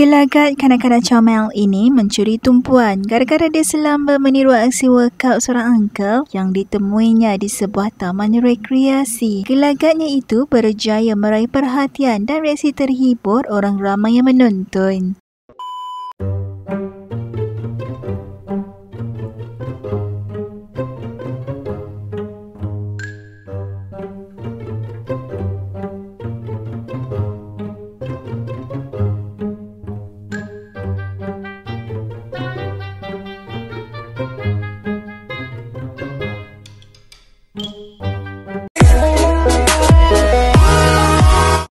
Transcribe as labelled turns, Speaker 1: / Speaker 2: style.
Speaker 1: Gelagat kanak-kanak comel ini mencuri tumpuan gara-gara dia selamba meniru aksi workout seorang uncle yang ditemuinya di sebuah taman rekreasi. Gelagatnya itu berjaya meraih perhatian dan reaksi terhibur orang ramai yang menonton.